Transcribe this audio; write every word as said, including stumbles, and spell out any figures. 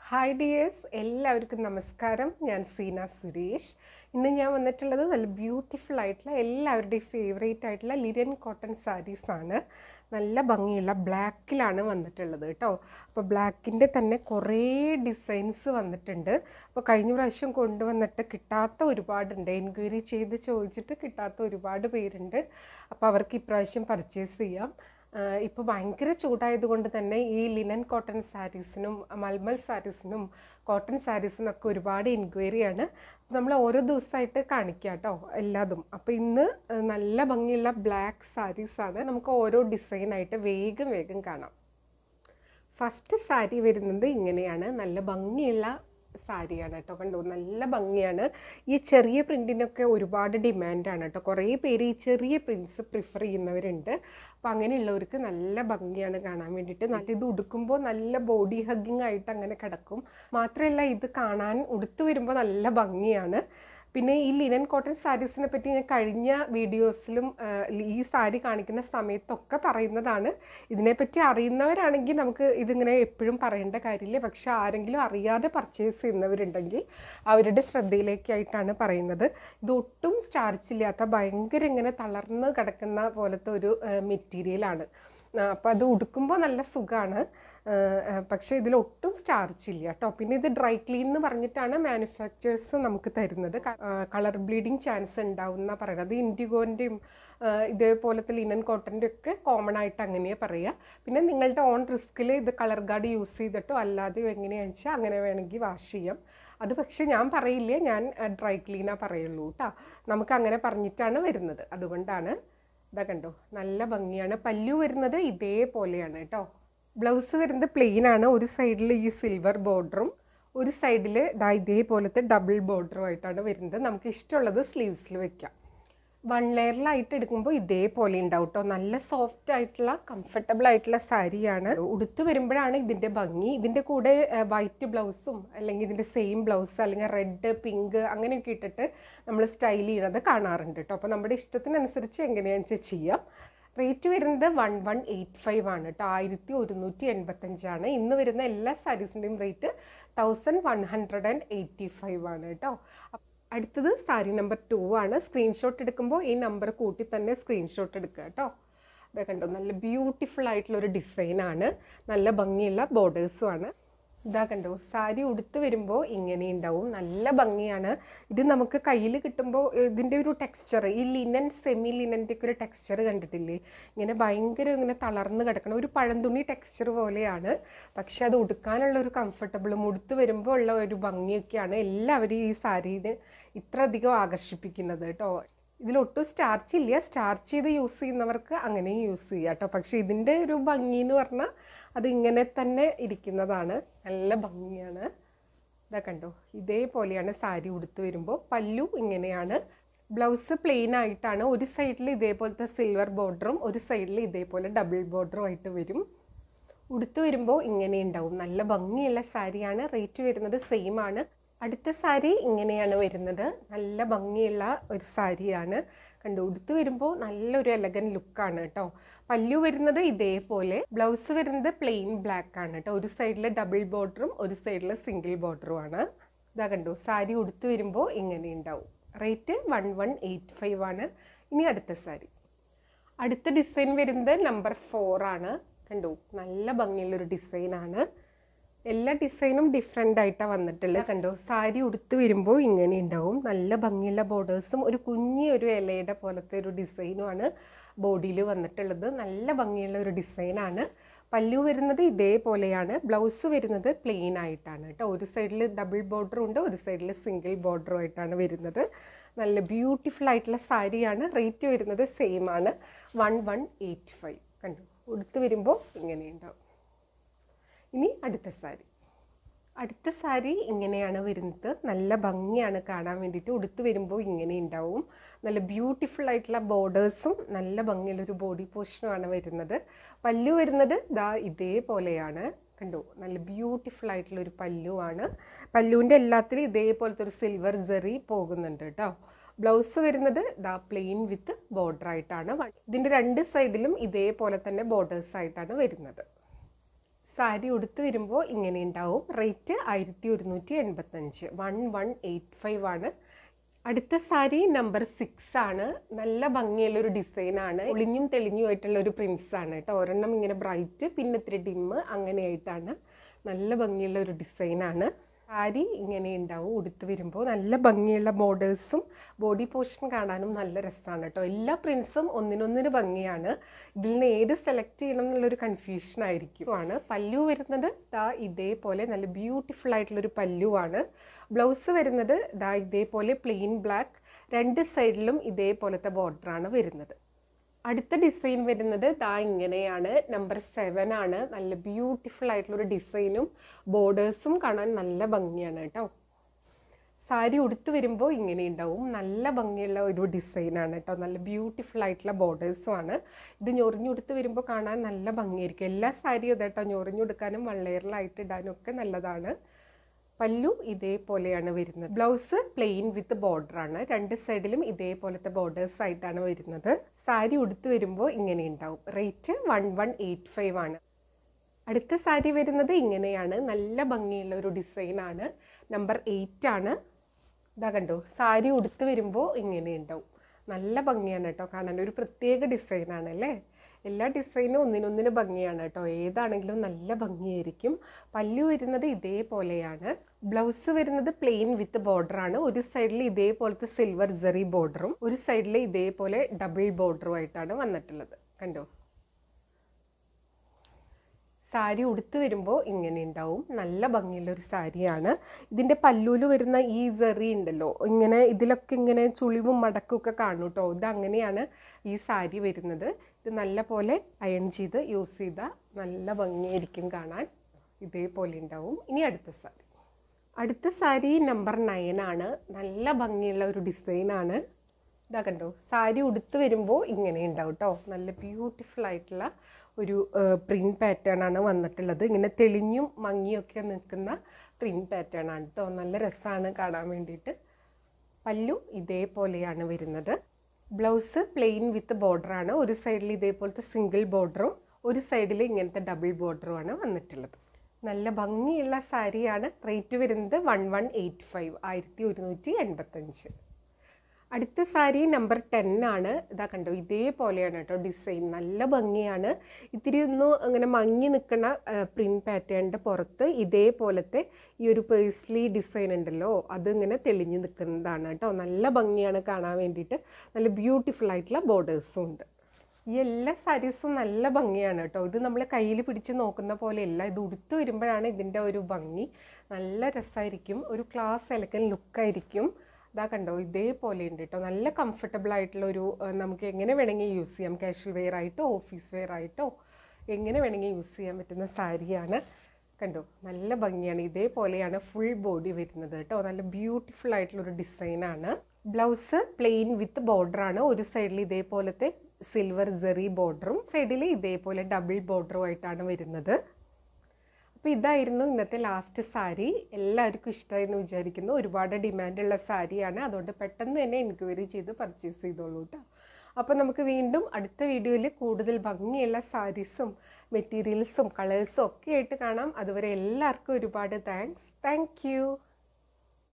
Hi dears, എല്ലാവർക്കും നമസ്കാരം. ഞാൻ സീന സുരേഷ്. ഇന്ന് ഞാൻ വന്നിട്ടുള്ളത് നല്ല ബ്യൂട്ടിഫുൾ ആയിട്ടുള്ള എല്ലാവരുടെയും ഫേവറേറ്റ് ആയിട്ടുള്ള ലിനൻ കോട്ടൺ സാരീസ് ആണ്. നല്ല ഭംഗിയുള്ള ബ്ലാക്കിലാണ് വന്നിട്ടുള്ളത് കേട്ടോ. അപ്പോൾ ബ്ലാക്കിൻ്റെ തന്നെ കുറേ ഡിസൈൻസ് വന്നിട്ടുണ്ട്. അപ്പോൾ കഴിഞ്ഞ പ്രാവശ്യം കൊണ്ടുവന്നിട്ട് കിട്ടാത്ത ഒരുപാടുണ്ട്. എൻക്വയറി ചെയ്ത് ചോദിച്ചിട്ട് കിട്ടാത്ത ഒരുപാട് പേരുണ്ട്. അപ്പോൾ അവർക്ക് ഇപ്രാവശ്യം പർച്ചേസ് ചെയ്യാം. ഇപ്പോൾ ഭയങ്കര ചൂടായതുകൊണ്ട് തന്നെ ഈ ലിനൻ കോട്ടൺ സാരീസിനും മൽമൽ സാരീസിനും കോട്ടൺ സാരീസിനൊക്കെ ഒരുപാട് എൻക്വയറിയാണ്. നമ്മൾ ഓരോ ദിവസമായിട്ട് കാണിക്കാം കേട്ടോ എല്ലാതും. അപ്പോൾ ഇന്ന് നല്ല ഭംഗിയുള്ള ബ്ലാക്ക് സാരീസാണ്. നമുക്ക് ഓരോ ഡിസൈനായിട്ട് വേഗം വേഗം കാണാം. ഫസ്റ്റ് സാരി വരുന്നത് ഇങ്ങനെയാണ്. നല്ല ഭംഗിയുള്ള സാരിയാണ് കേട്ടോ. കണ്ടോ, നല്ല ഭംഗിയാണ്. ഈ ചെറിയ പ്രിൻറ്റിനൊക്കെ ഒരുപാട് ഡിമാൻഡാണ് കേട്ടോ. കുറേ പേര് ഈ ചെറിയ പ്രിൻറ്റ്സ് പ്രിഫർ ചെയ്യുന്നവരുണ്ട്. അപ്പോൾ അങ്ങനെയുള്ളവർക്ക് നല്ല ഭംഗിയാണ് കാണാൻ വേണ്ടിയിട്ട്. നല്ല ഇത് ഉടുക്കുമ്പോൾ നല്ല ബോഡി ഹഗ്ഗിങ് ആയിട്ട് അങ്ങനെ കിടക്കും. മാത്രമല്ല ഇത് കാണാൻ ഉടുത്തു വരുമ്പോൾ നല്ല ഭംഗിയാണ്. പിന്നെ ഈ ലിനൻ കോട്ടൺ സാരീസിനെ പറ്റി ഞാൻ കഴിഞ്ഞ വീഡിയോസിലും ഈ സാരി കാണിക്കുന്ന സമയത്തൊക്കെ പറയുന്നതാണ്. ഇതിനെപ്പറ്റി അറിയുന്നവരാണെങ്കിൽ നമുക്ക് ഇതിങ്ങനെ എപ്പോഴും പറയേണ്ട കാര്യമില്ല. പക്ഷെ ആരെങ്കിലും അറിയാതെ പർച്ചേസ് ചെയ്യുന്നവരുണ്ടെങ്കിൽ അവരുടെ ശ്രദ്ധയിലേക്കായിട്ടാണ് പറയുന്നത്. ഇതൊട്ടും സ്റ്റാർച്ചില്ലാത്ത ഭയങ്കര ഇങ്ങനെ തളർന്ന് കിടക്കുന്ന പോലത്തെ ഒരു മെറ്റീരിയലാണ്. അപ്പോൾ അത് ഉടുക്കുമ്പോൾ നല്ല സുഖമാണ്. പക്ഷേ ഇതിലൊട്ടും സ്റ്റാർച്ചില്ല കേട്ടോ. പിന്നെ ഇത് ഡ്രൈ ക്ലീൻ എന്ന് പറഞ്ഞിട്ടാണ് മാനുഫാക്ചേഴ്സ് നമുക്ക് തരുന്നത്. കളർ ബ്ലീഡിങ് ചാൻസ് ഉണ്ടാവുന്ന പറയുന്നത്. ഇൻഡിഗോൻ്റെയും ഇതേപോലത്തെ ലിനൻ കോട്ടൻ്റെ ഒക്കെ കോമൺ ആയിട്ട് അങ്ങനെയാണ് പറയുക. പിന്നെ നിങ്ങളുടെ ഓൺ റിസ്കിൽ ഇത് കളർ ഗാർഡ് യൂസ് ചെയ്തിട്ടോ അല്ലാതെയോ എങ്ങനെയാണെന്ന് വെച്ചാൽ അങ്ങനെ വേണമെങ്കിൽ വാഷ് ചെയ്യാം. അത് പക്ഷേ ഞാൻ പറയില്ല, ഞാൻ ഡ്രൈ ക്ലീനാണ് പറയുള്ളൂ കേട്ടോ. നമുക്ക് അങ്ങനെ പറഞ്ഞിട്ടാണ് വരുന്നത്. അതുകൊണ്ടാണ് ഇതാ കണ്ടോ, നല്ല ഭംഗിയാണ്. പല്ലു വരുന്നത് ഇതേപോലെയാണ് കേട്ടോ. ബ്ലൗസ് വരുന്നത് പ്ലെയിൻ ആണ്. ഒരു സൈഡിൽ ഈ സിൽവർ ബോർഡറും ഒരു സൈഡിൽ ഇതാ ഇതേപോലത്തെ ഡബിൾ ബോർഡറും ആയിട്ടാണ് വരുന്നത്. നമുക്ക് ഇഷ്ടമുള്ളത് സ്ലീവ്സിൽ വെക്കാം. വൺ ലെയറിലായിട്ട് എടുക്കുമ്പോൾ ഇതേപോലെ ഉണ്ടാവും കേട്ടോ. നല്ല സോഫ്റ്റ് ആയിട്ടുള്ള കംഫർട്ടബിൾ ആയിട്ടുള്ള സാരിയാണ്. ഉടുത്ത് വരുമ്പോഴാണ് ഇതിൻ്റെ ഭംഗി. ഇതിൻ്റെ കൂടെ വൈറ്റ് ബ്ലൗസും അല്ലെങ്കിൽ ഇതിൻ്റെ സെയിം ബ്ലൗസ് അല്ലെങ്കിൽ റെഡ് പിങ്ക് അങ്ങനെയൊക്കെ ഇട്ടിട്ട് നമ്മൾ സ്റ്റൈൽ ചെയ്യണത് കാണാറുണ്ട് കേട്ടോ. അപ്പോൾ നമ്മുടെ ഇഷ്ടത്തിനനുസരിച്ച് എങ്ങനെയാണെന്ന് വെച്ചാൽ ചെയ്യാം. റേറ്റ് വരുന്നത് വൺ വൺ എയ്റ്റ് ഫൈവ് ആണ് കേട്ടോ. ആയിരത്തി ഒരുന്നൂറ്റി എൺപത്തഞ്ചാണ്. ഇന്ന് വരുന്ന എല്ലാ സാരീസിൻ്റെയും rate thousand one hundred and eighty five ആണ് കേട്ടോ. അടുത്തത് സാരി നമ്പർ ടു ആണ്. സ്ക്രീൻഷോട്ട് എടുക്കുമ്പോൾ ഈ നമ്പർ കൂട്ടി തന്നെ സ്ക്രീൻഷോട്ട് എടുക്കുക കേട്ടോ. അത് കണ്ടോ, നല്ല ബ്യൂട്ടിഫുൾ ആയിട്ടുള്ളൊരു ഡിസൈനാണ്. നല്ല ഭംഗിയുള്ള ബോർഡേഴ്സും ആണ്. ഇതാ കണ്ടോ, സാരി ഉടുത്ത് വരുമ്പോൾ ഇങ്ങനെ ഉണ്ടാവും. നല്ല ഭംഗിയാണ്. ഇത് നമുക്ക് കയ്യിൽ കിട്ടുമ്പോൾ ഇതിൻ്റെ ഒരു ടെക്സ്ചർ, ഈ ലിനൻ സെമി ലിനൻ്റെ ഒക്കെ ഒരു ടെക്സ്ചർ കണ്ടിട്ടില്ലേ? ഇങ്ങനെ ഭയങ്കര ഇങ്ങനെ തളർന്ന് കിടക്കണം. ഒരു പഴംതുണി ടെക്സ്ചർ പോലെയാണ്. പക്ഷെ അത് ഉടുക്കാനുള്ള ഒരു കംഫർട്ടബിളും ഉടുത്ത് വരുമ്പോൾ ഉള്ള ഒരു ഭംഗിയൊക്കെയാണ് എല്ലാവരും ഈ സാരീനെ ഇത്ര അധികം ആകർഷിപ്പിക്കുന്നത് കേട്ടോ. ഇതിലൊട്ടും സ്റ്റാർച്ച് ഇല്ല. സ്റ്റാർച്ച് ചെയ്ത് യൂസ് ചെയ്യുന്നവർക്ക് അങ്ങനെയും യൂസ് ചെയ്യാം കേട്ടോ. പക്ഷേ ഇതിൻ്റെ ഒരു ഭംഗി എന്ന് പറഞ്ഞാൽ അതിങ്ങനെ തന്നെ ഇരിക്കുന്നതാണ്. നല്ല ഭംഗിയാണ്. ഇതാ കണ്ടോ, ഇതേപോലെയാണ് സാരി ഉടുത്ത് വരുമ്പോൾ. പല്ലു ഇങ്ങനെയാണ്. ബ്ലൗസ് പ്ലെയിൻ ആയിട്ടാണ്. ഒരു സൈഡിൽ ഇതേപോലത്തെ സിൽവർ ബോർഡറും ഒരു സൈഡിൽ ഇതേപോലെ ഡബിൾ ബോർഡറും ആയിട്ട് വരും. ഉടുത്ത് വരുമ്പോൾ ഇങ്ങനെ ഉണ്ടാവും. നല്ല ഭംഗിയുള്ള സാരിയാണ്. റേറ്റ് വരുന്നത് സെയിം ആണ്. അടുത്ത സാരി ഇങ്ങനെയാണ് വരുന്നത്. നല്ല ഭംഗിയുള്ള ഒരു സാരിയാണ്. കണ്ടു, ഉടുത്ത് വരുമ്പോൾ നല്ലൊരു എലഗൻ ലുക്കാണ് കേട്ടോ. പല്ലു വരുന്നത് ഇതേപോലെ. ബ്ലൗസ് വരുന്നത് പ്ലെയിൻ ബ്ലാക്ക് ആണ് കേട്ടോ. ഒരു സൈഡിൽ ഡബിൾ ബോർഡറും ഒരു സൈഡിൽ സിംഗിൾ ബോർഡറും ആണ്. ഇതാ കണ്ടു, സാരി ഉടുത്ത് വരുമ്പോൾ ഇങ്ങനെ ഉണ്ടാവും. Rate one one eight five ആണ്. ഇനി അടുത്ത സാരി. അടുത്ത ഡിസൈൻ വരുന്നത് നമ്പർ ഫോർ ആണ്. കണ്ടു, നല്ല ഭംഗിയുള്ളൊരു ഡിസൈനാണ്. എല്ലാ ഡിസൈനും ഡിഫറെൻ്റ് ആയിട്ടാണ് വന്നിട്ടുള്ളത്. കണ്ടോ, സാരി ഉടുത്ത് വരുമ്പോൾ ഇങ്ങനെ ഉണ്ടാവും. നല്ല ഭംഗിയുള്ള ബോർഡേഴ്സും ഒരു കുഞ്ഞി ഒരു ഇലയുടെ പോലത്തെ ഒരു ഡിസൈനുമാണ് ബോഡിയിൽ വന്നിട്ടുള്ളത്. നല്ല ഭംഗിയുള്ള ഒരു ഡിസൈനാണ്. പല്ലു വരുന്നത് ഇതേപോലെയാണ്. ബ്ലൗസ് വരുന്നത് പ്ലെയിൻ ആയിട്ടാണ് കേട്ടോ. ഒരു സൈഡിൽ ഡബിൾ ബോർഡറും ഉണ്ട്, ഒരു സൈഡിൽ സിംഗിൾ ബോർഡറും ആയിട്ടാണ് വരുന്നത്. നല്ല ബ്യൂട്ടിഫുൾ ആയിട്ടുള്ള സാരിയാണ്. റേറ്റ് വരുന്നത് സെയിം ആണ്, വൺ വൺ എയ്റ്റ് ഫൈവ്. കണ്ടു, ഉടുത്ത് വരുമ്പോൾ ഇങ്ങനെ ഉണ്ടാവും. ഇനി അടുത്ത സാരി. അടുത്ത സാരി ഇങ്ങനെയാണ് വരുന്നത്. നല്ല ഭംഗിയാണ് കാണാൻ വേണ്ടിയിട്ട്. ഉടുത്ത് വരുമ്പോൾ ഇങ്ങനെ ഉണ്ടാവും. നല്ല ബ്യൂട്ടിഫുൾ ആയിട്ടുള്ള ബോർഡേഴ്സും നല്ല ഭംഗിയുള്ളൊരു ബോഡി പോർഷനുമാണ് വരുന്നത്. പല്ലു വരുന്നത് ദാ ഇതേപോലെയാണ്. കണ്ടോ, നല്ല ബ്യൂട്ടിഫുൾ ആയിട്ടുള്ളൊരു പല്ലുവാണ്. പല്ലുവിൻ്റെ എല്ലാത്തിലും ഇതേപോലത്തെ ഒരു സിൽവർ ജെറി പോകുന്നുണ്ട് കേട്ടോ. ബ്ലൗസ് വരുന്നത് ദാ പ്ലെയിൻ വിത്ത് ബോർഡർ ആയിട്ടാണ്. ഇതിൻ്റെ രണ്ട് സൈഡിലും ഇതേപോലെ തന്നെ ബോർഡേഴ്സ് ആയിട്ടാണ് വരുന്നത്. സാരി ഉടുത്ത് വരുമ്പോൾ ഇങ്ങനെ ഉണ്ടാവും. റേറ്റ് ആയിരത്തി ഒരുന്നൂറ്റി എൺപത്തഞ്ച് വൺ വൺ എയ്റ്റ് ഫൈവ് ആണ്. അടുത്ത സാരി നമ്പർ സിക്സ് ആണ്. നല്ല ഭംഗിയുള്ളൊരു ഡിസൈനാണ്. ഒളിഞ്ഞും തെളിഞ്ഞും ആയിട്ടുള്ള ഒരു പ്രിൻസാണ് കേട്ടോ. ഒരെണ്ണം ഇങ്ങനെ ബ്രൈറ്റ് പിന്നെ ഇത്തിരി ഡിമ്മ് അങ്ങനെയായിട്ടാണ്. നല്ല ഭംഗിയുള്ള ഒരു ഡിസൈനാണ്. സാരി ഇങ്ങനെ ഉണ്ടാവും ഉടുത്ത് വരുമ്പോൾ. നല്ല ഭംഗിയുള്ള ബോർഡേഴ്സും ബോഡി പോർഷൻ കാണാനും നല്ല രസമാണ് കേട്ടോ. എല്ലാ പ്രിൻസും ഒന്നിനൊന്നിന് ഭംഗിയാണ്. ഇതിൽ നിന്ന് ഏത് സെലക്ട് ചെയ്യണം എന്നുള്ളൊരു കൺഫ്യൂഷൻ ആയിരിക്കും ആണ്. പല്ലു വരുന്നത് ദാ ഇതേപോലെ നല്ല ബ്യൂട്ടിഫുൾ ആയിട്ടുള്ളൊരു പല്ലുവാണ്. ബ്ലൗസ് വരുന്നത് ദാ ഇതേപോലെ പ്ലെയിൻ ബ്ലാക്ക്, രണ്ട് സൈഡിലും ഇതേപോലത്തെ ബോർഡറാണ് വരുന്നത്. അടുത്ത ഡിസൈൻ വരുന്നത് ദാ ഇങ്ങനെയാണ്. നമ്പർ സെവൻ ആണ്. നല്ല ബ്യൂട്ടിഫുൾ ആയിട്ടുള്ളൊരു ഡിസൈനും ബോർഡേഴ്സും കാണാൻ നല്ല ഭംഗിയാണ് കേട്ടോ. സാരി ഉടുത്ത് വരുമ്പോൾ ഇങ്ങനെ ഉണ്ടാവും. നല്ല ഭംഗിയുള്ള ഒരു ഡിസൈനാണ് കേട്ടോ. നല്ല ബ്യൂട്ടിഫുൾ ആയിട്ടുള്ള ബോർഡേഴ്സും ആണ്. ഇത് ഞൊറിഞ്ഞുടുത്ത് വരുമ്പോൾ കാണാൻ നല്ല ഭംഗിയായിരിക്കും. എല്ലാ സാരിയും ഇതേട്ടോ ഞൊറിഞ്ഞുടുക്കാനും വൺ ലെയറിലായിട്ട് ഇടാനും ഒക്കെ നല്ലതാണ്. പല്ലു ഇതേപോലെയാണ് വരുന്നത്. ബ്ലൗസ് പ്ലെയിൻ വിത്ത് ബോർഡറാണ്. രണ്ട് സൈഡിലും ഇതേപോലത്തെ ബോർഡേഴ്സ് ആയിട്ടാണ് വരുന്നത്. സാരി ഉടുത്ത് വരുമ്പോൾ ഇങ്ങനെ ഉണ്ടാവും. Rate one one eight five ആണ്. അടുത്ത സാരി വരുന്നത് ഇങ്ങനെയാണ്. നല്ല ഭംഗിയുള്ള ഒരു ഡിസൈനാണ്. നമ്പർ എയ്റ്റ് ആണ്. ഇതാ കണ്ടോ, സാരി ഉടുത്ത് വരുമ്പോൾ ഇങ്ങനെ ഉണ്ടാവും. നല്ല ഭംഗിയാണ് കേട്ടോ കാണാൻ. ഒരു പ്രത്യേക ഡിസൈനാണ് അല്ലേ. എല്ലാ ഡിസൈനും ഒന്നിനൊന്നിന് ഭംഗിയാണ് കേട്ടോ. ഏതാണെങ്കിലും നല്ല ഭംഗിയായിരിക്കും. പല്ലു വരുന്നത് ഇതേപോലെയാണ്. ബ്ലൗസ് വരുന്നത് പ്ലെയിൻ വിത്ത് ബോർഡറാണ്. ഒരു സൈഡിൽ ഇതേപോലത്തെ സിൽവർ ജെറി ബോർഡറും ഒരു സൈഡിൽ ഇതേപോലെ ഡബിൾ ബോർഡറും ആയിട്ടാണ് വന്നിട്ടുള്ളത്. കണ്ടോ, സാരി ഉടുത്ത് വരുമ്പോൾ ഇങ്ങനെ ഉണ്ടാവും. നല്ല ഭംഗിയുള്ളൊരു സാരിയാണ്. ഇതിൻ്റെ പല്ലൂല് വരുന്ന ഈ ജെറി ഉണ്ടല്ലോ, ഇങ്ങനെ ഇതിലൊക്കെ ഇങ്ങനെ ചുളിവും മടക്കും ഒക്കെ കാണും കേട്ടോ. ഇത് അങ്ങനെയാണ് ഈ സാരി വരുന്നത്. ഇത് നല്ല പോലെ അയൺ ചെയ്ത് യൂസ് ചെയ്താൽ നല്ല ഭംഗിയായിരിക്കും കാണാൻ. ഇതേപോലെ ഉണ്ടാവും. ഇനി അടുത്ത സാരി. അടുത്ത സാരി നമ്പർ നയൻ ആണ്. നല്ല ഭംഗിയുള്ള ഒരു ഡിസൈനാണ്. ഇതാ കണ്ടോ, സാരി ഉടുത്ത് വരുമ്പോൾ ഇങ്ങനെ ഉണ്ടാവും കേട്ടോ. നല്ല ബ്യൂട്ടിഫുൾ ആയിട്ടുള്ള ഒരു പ്രിൻറ്റ് പാറ്റേൺ ആണ് വന്നിട്ടുള്ളത്. ഇങ്ങനെ തെളിഞ്ഞും മങ്ങിയൊക്കെ നിൽക്കുന്ന പ്രിൻറ്റ് പാറ്റേൺ ആണ് കേട്ടോ. നല്ല രസമാണ് കാണാൻ വേണ്ടിയിട്ട്. പല്ലു ഇതേപോലെയാണ് വരുന്നത്. ബ്ലൗസ് പ്ലെയിൻ വിത്ത് ബോർഡറാണ്. ഒരു സൈഡിൽ ഇതേപോലത്തെ സിംഗിൾ ബോർഡറും ഒരു സൈഡിൽ ഇങ്ങനത്തെ ഡബിൾ ബോർഡറുമാണ് വന്നിട്ടുള്ളത്. നല്ല ഭംഗിയുള്ള സാരിയാണ്. റേറ്റ് വരുന്നത് വൺ വൺ എയ്റ്റ് ഫൈവ് ആയിരത്തി ഒരുന്നൂറ്റി എൺപത്തഞ്ച്. അടുത്ത സാരി നമ്പർ ടെൻ ആണ്. ഇതാ കണ്ടോ, ഇതേപോലെയാണ് കേട്ടോ ഡിസൈൻ. നല്ല ഭംഗിയാണ്. ഇത്തിരി ഒന്ന് അങ്ങനെ മങ്ങി നിൽക്കുന്ന പ്രിൻറ്റ് പാറ്റേണിൻ്റെ പുറത്ത് ഇതേപോലത്തെ ഈ ഒരു പേഴ്സ്ലി ഡിസൈൻ ഉണ്ടല്ലോ, അതിങ്ങനെ തെളിഞ്ഞ് നിൽക്കുന്നതാണ് കേട്ടോ. നല്ല ഭംഗിയാണ് കാണാൻ വേണ്ടിയിട്ട്. നല്ല ബ്യൂട്ടിഫുൾ ആയിട്ടുള്ള ബോർഡേഴ്സും ഉണ്ട്. ഈ എല്ലാ സാരീസും നല്ല ഭംഗിയാണ് കേട്ടോ. ഇത് നമ്മൾ കയ്യിൽ പിടിച്ച് നോക്കുന്ന പോലെയല്ല. ഇത് ഉടുത്ത് വരുമ്പോഴാണ് ഇതിൻ്റെ ഒരു ഭംഗി. നല്ല രസമായിരിക്കും. ഒരു ക്ലാസ് എലഗൻ ലുക്കായിരിക്കും. ഇതാ കണ്ടോ, ഇതേപോലെ ഉണ്ട് കേട്ടോ. നല്ല കംഫർട്ടബിൾ ആയിട്ടുള്ള ഒരു, നമുക്ക് എങ്ങനെ വേണമെങ്കിൽ യൂസ് ചെയ്യാം. കാഷ്വൽ വെയർ ആയിട്ടോ ഓഫീസ് വെയർ ആയിട്ടോ എങ്ങനെ വേണമെങ്കിൽ യൂസ് ചെയ്യാൻ പറ്റുന്ന സാരിയാണ്. കണ്ടോ, നല്ല ഭംഗിയാണ്. ഇതേപോലെയാണ് ഫുൾ ബോഡി വരുന്നത് കേട്ടോ. നല്ല ബ്യൂട്ടിഫുൾ ആയിട്ടുള്ളൊരു ഡിസൈനാണ്. ബ്ലൗസ് പ്ലെയിൻ വിത്ത് ബോർഡറാണ്. ഒരു സൈഡിൽ ഇതേപോലത്തെ സിൽവർ ജെറി ബോർഡറും സൈഡിൽ ഇതേപോലെ ഡബിൾ ബോർഡറും ആയിട്ടാണ് വരുന്നത്. അപ്പോൾ ഇതായിരുന്നു ഇന്നത്തെ ലാസ്റ്റ് സാരി. എല്ലാവർക്കും ഇഷ്ടമായെന്ന് വിചാരിക്കുന്നു. ഒരുപാട് ഡിമാൻഡുള്ള സാരിയാണ്. അതുകൊണ്ട് പെട്ടെന്ന് തന്നെ എൻക്വയറി ചെയ്ത് പർച്ചേസ് ചെയ്തോളൂ കേട്ടോ. അപ്പോൾ നമുക്ക് വീണ്ടും അടുത്ത വീഡിയോയിൽ കൂടുതൽ ഭംഗിയുള്ള സാരീസും മെറ്റീരിയൽസും കളേഴ്സും ഒക്കെ ആയിട്ട് കാണാം. അതുവരെ എല്ലാവർക്കും ഒരുപാട് താങ്ക്സ്. Thank you.